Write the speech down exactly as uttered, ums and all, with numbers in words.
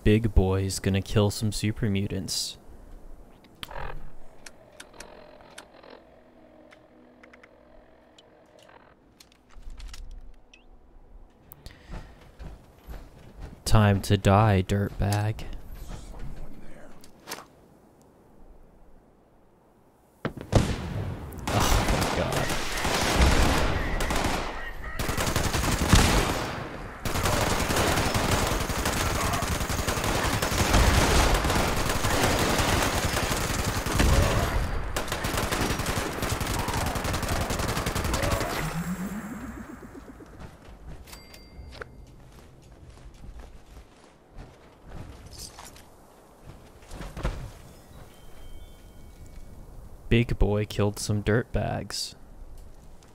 Big boy's gonna kill some super mutants. Time to die, dirtbag. Oh my god. Big boy killed some dirtbags.